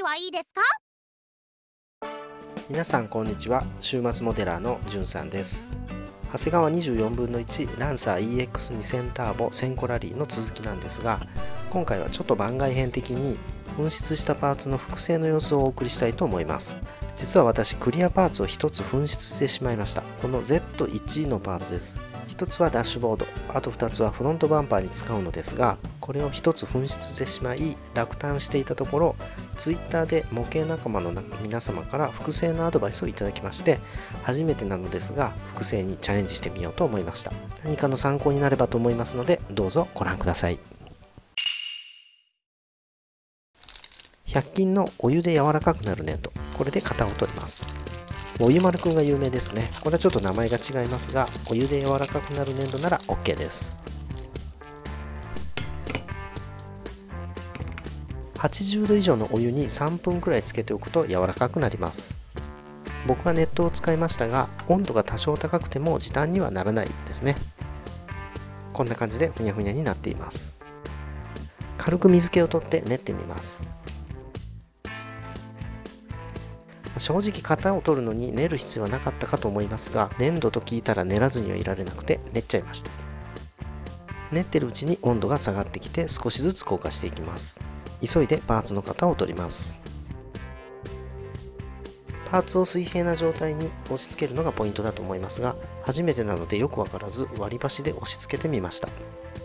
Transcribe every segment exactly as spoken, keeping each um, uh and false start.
はいいですか？ 皆さんこんにちは。週末モデラーのじゅんさんです。長谷川にじゅうよんぶんのいちランサー イーエックスにせん ターボせんコラリーの続きなんですが、今回はちょっと番外編的に紛失したパーツの複製の様子をお送りしたいと思います。実は私クリアパーツをひとつ紛失してしまいました。この ゼットワン のパーツです。ひとつはダッシュボード、あとふたつはフロントバンパーに使うのですが、これをひとつ紛失してしまい落胆していたところ、ツイッターで模型仲間の皆様から複製のアドバイスをいただきまして、初めてなのですが複製にチャレンジしてみようと思いました。何かの参考になればと思いますので、どうぞご覧ください。ひゃく均のお湯で柔らかくなる粘土、これで型を取ります。お湯丸くんが有名ですね。これはちょっと名前が違いますが、お湯で柔らかくなる粘土なら OK です。はちじゅうど以上のお湯にさんぷんくらいつけておくと柔らかくなります。僕は熱湯を使いましたが、温度が多少高くても時短にはならないですね。こんな感じでふにゃふにゃになっています。軽く水気を取って練ってみます。正直型を取るのに練る必要はなかったかと思いますが、粘土と聞いたら練らずにはいられなくて練っちゃいました。練ってるうちに温度が下がってきて少しずつ硬化していきます。急いでパーツの型を取ります。パーツを水平な状態に押し付けるのがポイントだと思いますが、初めてなのでよくわからず割り箸で押し付けてみました。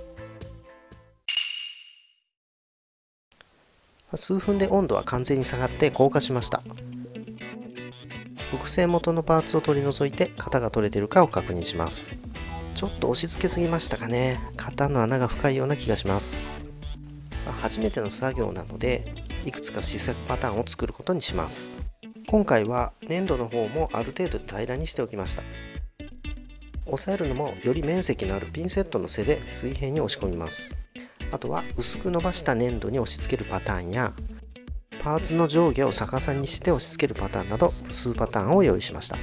数分で温度は完全に下がって硬化しました。複製元のパーツを取り除いて型が取れているかを確認します。ちょっと押し付けすぎましたかね。型の穴が深いような気がします。初めての作業なので、いくつか試作パターンを作ることにします。今回は粘土の方もある程度平らにしておきました。押さえるのもより面積のあるピンセットの背で水平に押し込みます。あとは薄く伸ばした粘土に押し付けるパターンや、パーツの上下を逆さにして押し付けるパターンなど数パターンを用意しました。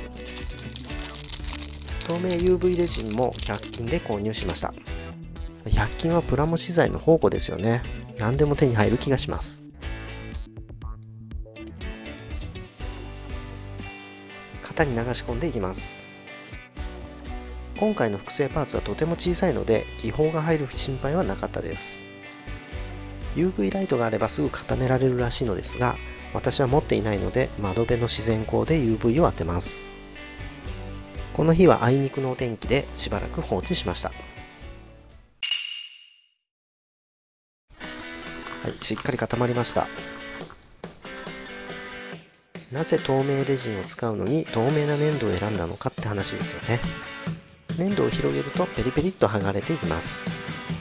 透明 ユーブイ レジンもひゃく均で購入しました。ひゃく均はプラモ資材の宝庫ですよね。何でも手に入る気がします。型に流し込んでいきます。今回の複製パーツはとても小さいので気泡が入る心配はなかったです。ユーブイ ライトがあればすぐ固められるらしいのですが、私は持っていないので窓辺の自然光で ユーブイ を当てます。この日はあいにくのお天気でしばらく放置しました。はい、しっかり固まりました。なぜ透明レジンを使うのに透明な粘土を選んだのかって話ですよね。粘土を広げるとペリペリっと剥がれていきます。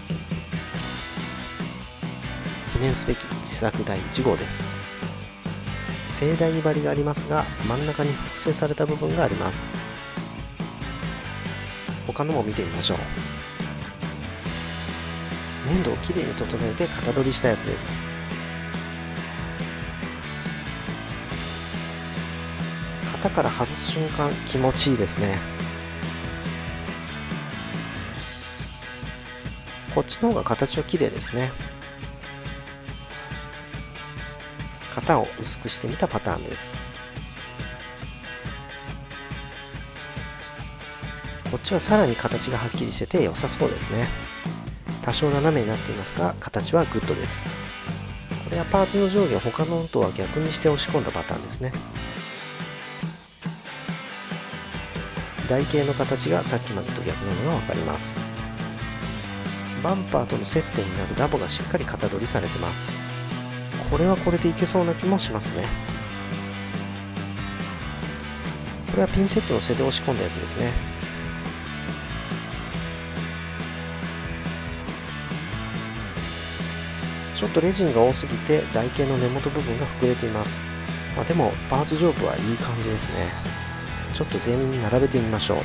記念すべき試作だいいち号です。盛大にバリがありますが、真ん中に複製された部分があります。他のも見てみましょう。粘土をきれいに整えて型取りしたやつです。型から外す瞬間気持ちいいですね。こっちの方が形は綺麗ですね。型を薄くしてみたパターンです。こっちはさらに形がはっきりしてて良さそうですね。多少斜めになっていますが形はグッドです。これはパーツの上下を他のとは逆にして押し込んだパターンですね。台形の形がさっきまでと逆なのが分かります。バンパーとの接点になるダボがしっかり型取りされてます。これはこれでいけそうな気もしますね。これはピンセットの背で押し込んだやつですね。ちょっとレジンが多すぎて台形の根元部分が膨れています。まあ、でもパーツ上部はいい感じですね。ちょっと全員に並べてみましょう。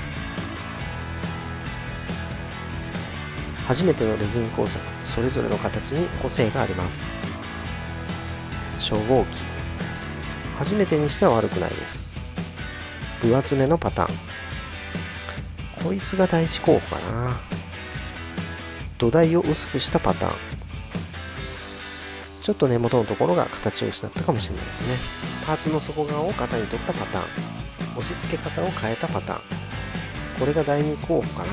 初めてのレジン工作、それぞれの形に個性があります。初号機、初めてにしては悪くないです。分厚めのパターン、こいつが第一候補かな。土台を薄くしたパターン、 ちょっと根元のところが形を失ったかもしれないですね。パーツの底側を型に取ったパターン、押し付け方を変えたパターン、これがだいに候補かな。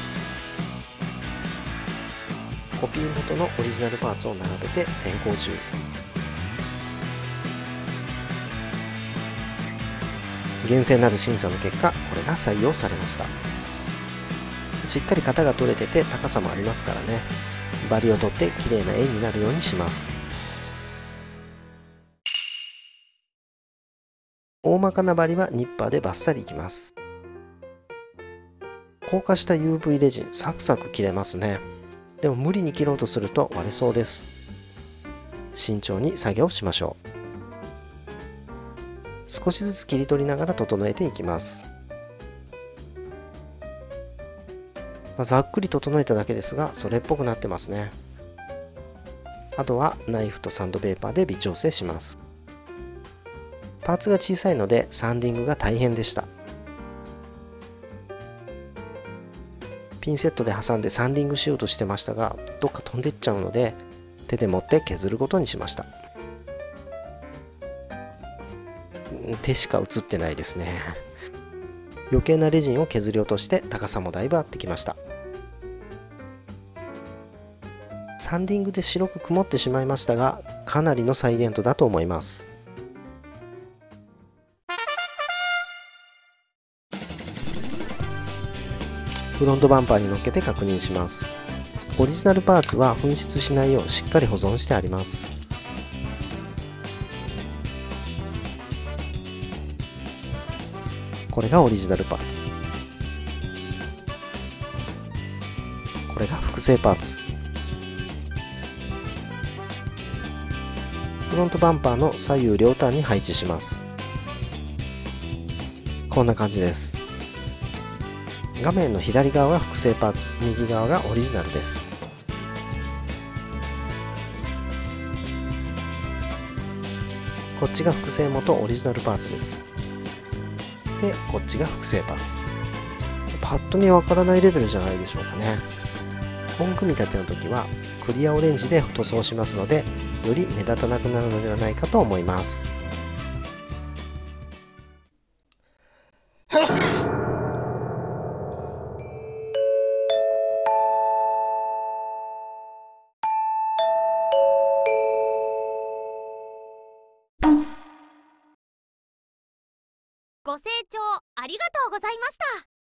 コピー元のオリジナルパーツを並べて選考中。厳正なる審査の結果、これが採用されました。しっかり型が取れてて高さもありますからね、バリを取って綺麗な円になるようにします。大まかなバリはニッパーでバッサリいきます。硬化した ユーブイ レジン、サクサク切れますね。でも無理に切ろうとすると割れそうです。慎重に作業しましょう。少しずつ切り取りながら整えていきます。まあ、ざっくり整えただけですが、それっぽくなってますね。あとはナイフとサンドペーパーで微調整します。パーツが小さいのでサンディングが大変でした。ピンセットで挟んでサンディングしようとしてましたが、どっか飛んでっちゃうので手で持って削ることにしました。手しか映ってないですね。余計なレジンを削り落として高さもだいぶ合ってきました。サンディングで白く曇ってしまいましたが、かなりの再現度だと思います。フロントバンパーに乗っけて確認します。オリジナルパーツは紛失しないようしっかり保存してあります。これがオリジナルパーツ、これが複製パーツ。フロントバンパーの左右両端に配置します。こんな感じです。画面の左側が複製パーツ、右側がオリジナルです。こっちが複製元オリジナルパーツです。で、こっちが複製パーツ。パッと見わからないレベルじゃないでしょうかね。本組み立ての時はクリアオレンジで塗装しますので、より目立たなくなるのではないかと思います。 ご清聴ありがとうございました。